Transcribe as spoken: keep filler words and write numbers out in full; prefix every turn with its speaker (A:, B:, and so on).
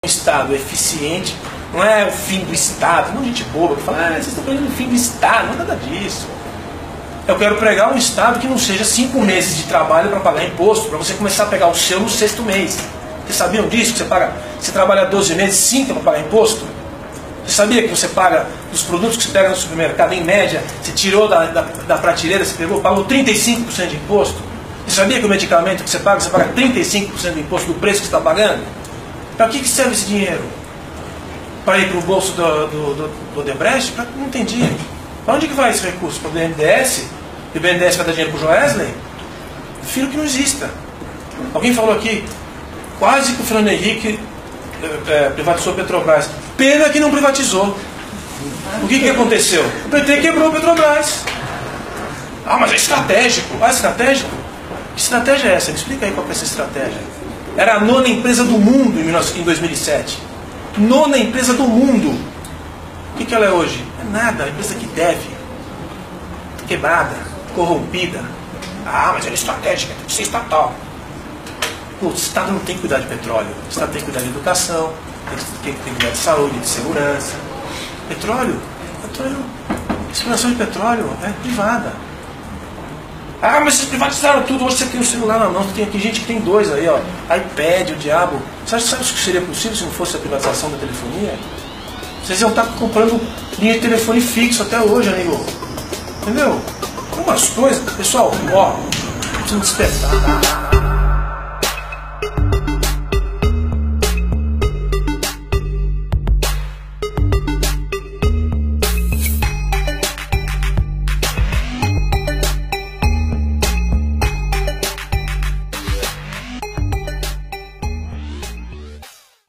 A: Estado eficiente, não é o fim do Estado. Não, gente boba que fala, ah, vocês estão pregando o fim do Estado, não é nada disso. Eu quero pregar um Estado que não seja cinco meses de trabalho para pagar imposto, para você começar a pegar o seu no sexto mês. Vocês sabiam disso? Que você, paga, você trabalha doze meses, cinco para pagar imposto? Você sabia que você paga, dos produtos que você pega no supermercado, em média, você tirou da, da, da prateleira, você pegou, pagou trinta e cinco por cento de imposto? Você sabia que o medicamento que você paga, você paga trinta e cinco por cento do imposto do preço que você está pagando? Para que, que serve esse dinheiro? Para ir para o bolso do, do, do, do Odebrecht? Pra, não entendi. Para onde que vai esse recurso? Para o B N D E S? E o B N D E S vai dar dinheiro para o Joesley? Prefiro que não exista. Alguém falou aqui, quase que o Fernando Henrique é, é, privatizou a Petrobras. Pena que não privatizou. O que, que aconteceu? O P T quebrou a Petrobras. Ah, mas é estratégico. Ah, estratégico? Que estratégia é essa? Me explica aí qual é essa estratégia. Era a nona empresa do mundo em dois mil e sete. Nona empresa do mundo. O que, que ela é hoje? É nada, é uma empresa que deve. Quebrada, corrompida. Ah, mas ela é estratégica, tem que ser estatal. Pô, o Estado não tem que cuidar de petróleo. O Estado tem que cuidar de educação, tem que, tem que cuidar de saúde, de segurança. Petróleo, petróleo, exploração de petróleo é privada. Ah, mas vocês privatizaram tudo, hoje você tem um celular na mão, tem aqui gente que tem dois aí, ó, iPad, o diabo. Você sabe o que seria possível se não fosse a privatização da telefonia? Vocês iam estar comprando linha de telefone fixo até hoje, amigo. Entendeu? Umas coisas, pessoal, ó, precisam despertar.